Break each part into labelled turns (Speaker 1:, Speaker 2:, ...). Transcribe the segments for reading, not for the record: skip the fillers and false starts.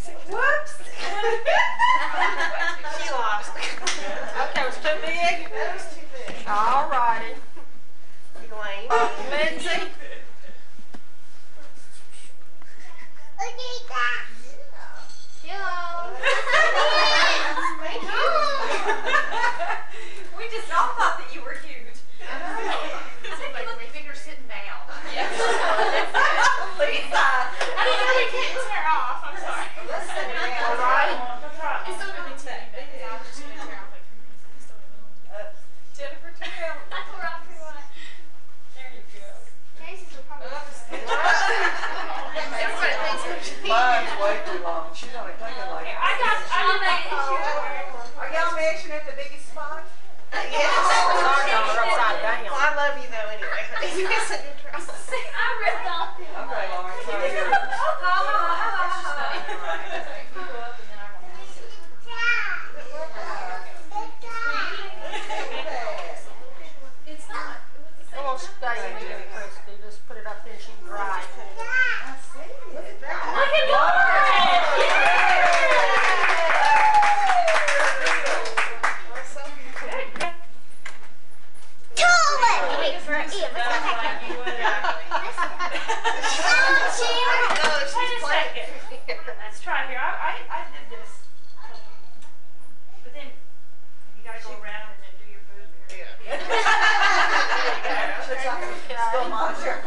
Speaker 1: Whoops. She lost.
Speaker 2: Okay, it was too big?
Speaker 1: That was too big.
Speaker 2: All righty. Lindsay?
Speaker 3: We just all thought that you were huge.
Speaker 1: I think you look bigger sitting down.
Speaker 3: Yes.
Speaker 1: Lisa.
Speaker 3: I didn't know we couldn't tear off. I'm sorry.
Speaker 1: Let's sit down.
Speaker 2: All right.
Speaker 3: It's still going to be today. I'm just going to tear off. Jennifer, tear off. There you go.
Speaker 1: Everybody thinks we're
Speaker 4: Mine's way too long. She's only taking like.
Speaker 1: Are y'all measuring at the biggest spot? Yes.
Speaker 2: Sorry, y'all are upside down.
Speaker 1: Well, I love you though anyway. You guys said your dress.
Speaker 4: Okay, Lauren, try yours.
Speaker 3: It's not.
Speaker 2: It won't stay in here, Christy. Just put it up there and she can dry.
Speaker 1: I see it.
Speaker 3: Look at Lauren! Wait a second. Let's try here. I did this. But then you gotta go around and then do your boob area.
Speaker 4: Looks like a still monitor.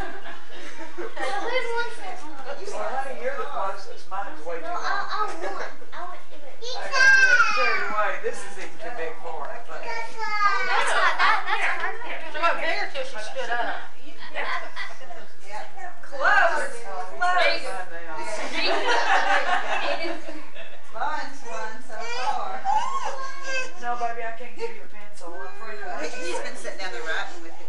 Speaker 4: Well, honey, you're the closest. Mine's way too long. Jerry Way, this is even too big for her. But
Speaker 2: She got bigger till she stood up.
Speaker 1: Close.
Speaker 4: mine's one so far. No, baby, I can't give you a pencil. I'm afraid of it.
Speaker 1: He's been sitting down there writing with it.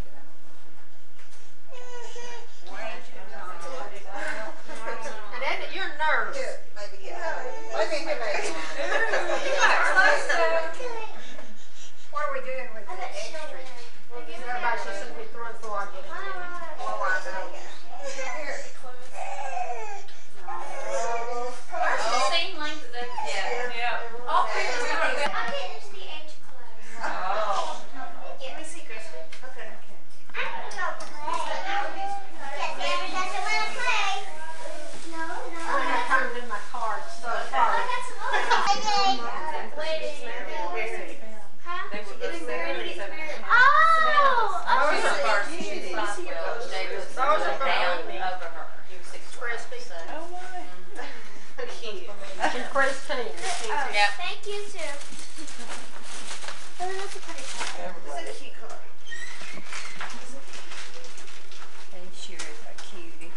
Speaker 2: And then you're nervous.
Speaker 1: Maybe, yeah. Maybe, maybe.
Speaker 2: What are we doing with the extra? Everybody's just going to be throwing before I get it.
Speaker 1: Oh, I know.
Speaker 3: Same length as that. Yeah. All three of us are good.
Speaker 4: Oh.
Speaker 1: Let me see, Kristen. Okay.
Speaker 2: I don't have time to do my cards so far. Those are down over her. Christy.
Speaker 4: Oh, my.
Speaker 2: And Christine.
Speaker 5: Thank you too. Oh, that's a pretty card.
Speaker 1: This is a cute card.
Speaker 6: They sure is a cutie.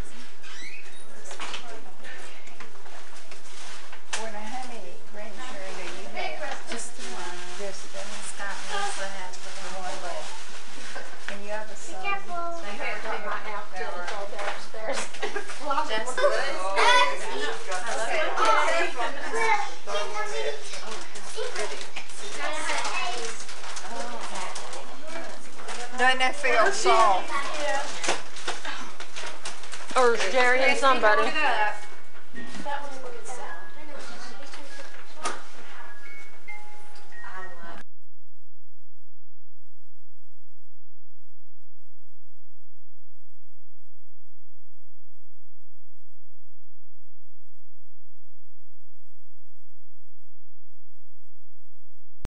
Speaker 6: Well, now, how many grandchildren do you have?
Speaker 3: Just the one.
Speaker 6: Just
Speaker 3: Scott also has the
Speaker 6: one left. And you have a son.
Speaker 5: Careful.
Speaker 2: I got my outfit all downstairs.
Speaker 3: That's good.
Speaker 6: Doesn't that feel soft?
Speaker 2: Or Jerry and somebody.
Speaker 3: That one